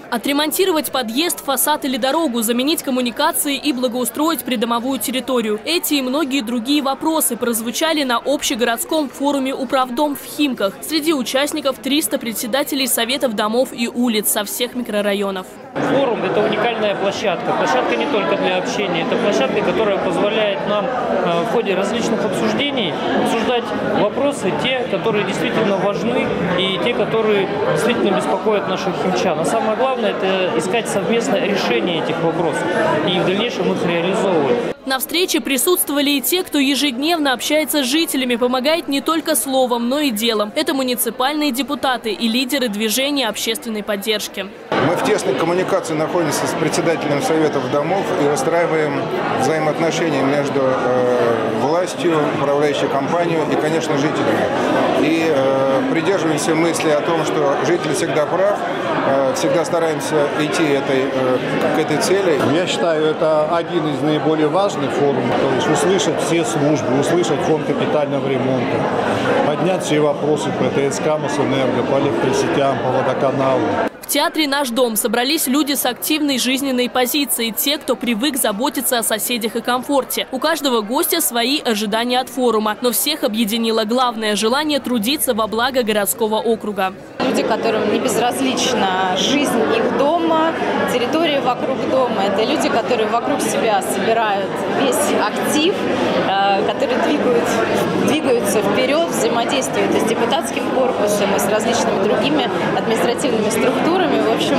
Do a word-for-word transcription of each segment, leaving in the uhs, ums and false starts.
Отремонтировать подъезд, фасад или дорогу, заменить коммуникации и благоустроить придомовую территорию. Эти и многие другие вопросы прозвучали на общегородском форуме «Управдом» в Химках. Среди участников триста председателей советов домов и улиц со всех микрорайонов. Форум – это уникальная площадка. Площадка не только для общения, это площадка, которая позволяет нам в ходе различных обсуждений обсуждать вопросы, те, которые действительно важны, и те, которые действительно беспокоят наших химчан. А самое главное – это искать совместное решение этих вопросов и в дальнейшем их реализовывать. На встрече присутствовали и те, кто ежедневно общается с жителями, помогает не только словом, но и делом. Это муниципальные депутаты и лидеры движения общественной поддержки. Мы в тесной коммуникации находимся с председателем советов домов и выстраиваем взаимоотношения между э, властью, управляющей компанией и, конечно, жителями. И э, придерживаемся мысли о том, что житель всегда прав, э, всегда стараемся идти этой, э, к этой цели. Я считаю, это один из наиболее важных форумов, то есть услышать все службы, услышать фонд капитального ремонта, поднять все вопросы по ТСК, Мосэнерго, по электросетям, по водоканалу. В театре «Наш дом» собрались люди с активной жизненной позицией, те, кто привык заботиться о соседях и комфорте. У каждого гостя свои ожидания от форума, но всех объединило главное – желание трудиться во благо городского округа. Люди, которым не безразлична жизнь их дома, территория вокруг дома. Это люди, которые вокруг себя собирают весь актив, которые двигают, двигаются вперед, взаимодействуют и с депутатским корпусом, и с различными другими административными структурами. В общем,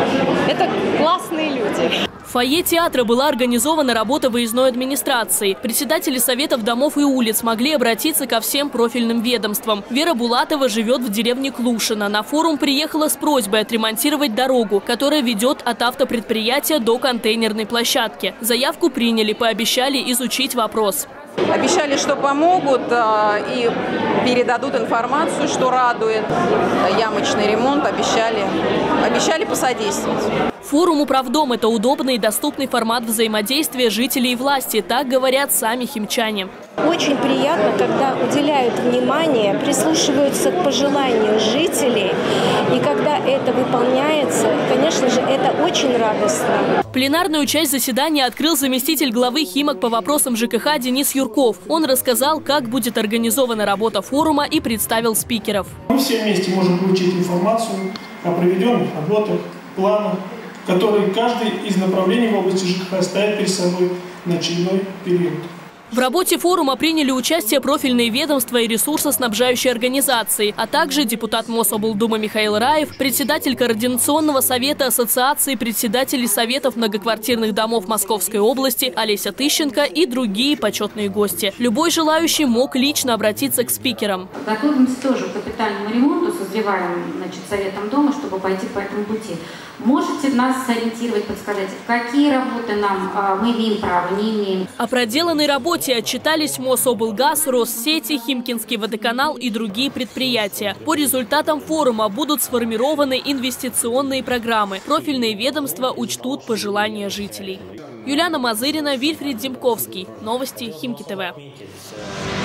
это классные люди. В фойе театра была организована работа выездной администрации. Председатели советов домов и улиц могли обратиться ко всем профильным ведомствам. Вера Булатова живет в деревне Клушино. На форум приехала с просьбой отремонтировать дорогу, которая ведет от автопредприятия до контейнерной площадки. Заявку приняли, пообещали изучить вопрос. Обещали, что помогут и передадут информацию, что радует. Ямочный ремонт обещали, обещали посодействовать. Форум «Управдом» – это удобный и доступный формат взаимодействия жителей и власти. Так говорят сами химчане. Очень приятно, когда уделяют внимание, прислушиваются к пожеланию жителей. И когда это выполняется, конечно же, это очень радостно. Пленарную часть заседания открыл заместитель главы Химок по вопросам ЖКХ Денис Юрков. Он рассказал, как будет организована работа форума, и представил спикеров. Мы все вместе можем получить информацию о проведенных работах, планах, которые каждый из направлений в области ЖКХ ставит перед собой на очередной период. В работе форума приняли участие профильные ведомства и ресурсоснабжающие организации, а также депутат Мособлдумы Михаил Раев, председатель Координационного совета Ассоциации председателей советов многоквартирных домов Московской области Олеся Тыщенко и другие почетные гости. Любой желающий мог лично обратиться к спикерам. Готовимся тоже к капитальному ремонту, созреваем, значит, советом дома, чтобы пойти по этому пути. Можете нас сориентировать, подсказать, какие работы нам а, мы имеем право, не имеем? О проделанной работе отчитались Мособлгаз, Россети, Химкинский водоканал и другие предприятия. По результатам форума будут сформированы инвестиционные программы. Профильные ведомства учтут пожелания жителей. Юлиана Мазырина, Вильфрид Демковский. Новости Химки ТВ.